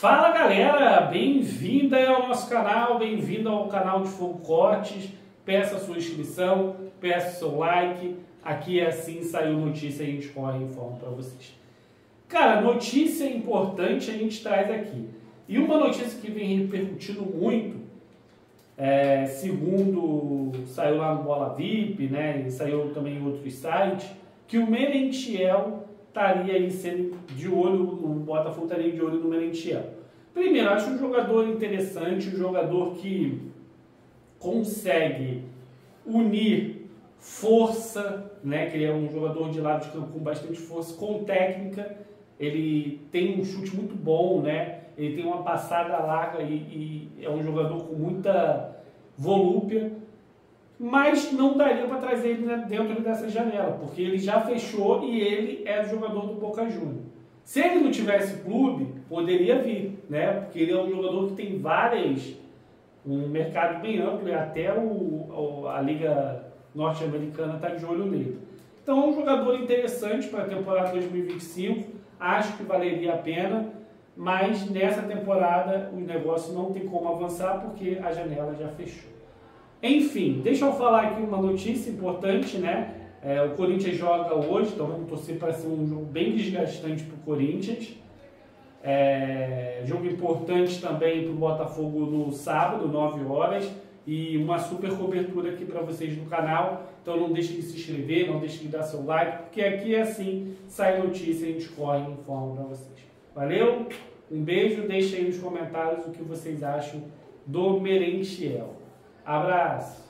Fala galera, bem-vinda ao nosso canal, bem-vindo ao canal de Fogo Cortes. Peça a sua inscrição, peça o seu like. Aqui é assim, saiu notícia, a gente corre e informa para vocês. Cara, notícia importante a gente traz aqui. E uma notícia que vem repercutindo muito, segundo saiu lá no Bola VIP, né, e saiu também em outros sites, que o Merentiel estaria aí sendo de olho, o Botafogo estaria de olho no Merentiel. Primeiro, acho um jogador interessante, um jogador que consegue unir força, né, que ele é um jogador de lado de campo com bastante força, com técnica. Ele tem um chute muito bom, né? Ele tem uma passada larga e é um jogador com muita volúpia, mas não daria para trazer ele dentro dessa janela, porque ele já fechou e ele é jogador do Boca Juniors. Se ele não tivesse clube, poderia vir, né? Porque ele é um jogador que tem um mercado bem amplo, e até a Liga Norte-Americana está de olho nele. Então é um jogador interessante para a temporada 2025, acho que valeria a pena, mas nessa temporada o negócio não tem como avançar porque a janela já fechou. Enfim, deixa eu falar aqui uma notícia importante, né? O Corinthians joga hoje, então vamos torcer para ser um jogo bem desgastante para o Corinthians. Jogo importante também para o Botafogo no sábado, 9 horas. E uma super cobertura aqui para vocês no canal. Então não deixe de se inscrever, não deixe de dar seu like, porque aqui é assim, sai notícia, a gente corre e informa para vocês. Valeu? Um beijo, deixe aí nos comentários o que vocês acham do Merentiel. Abraço!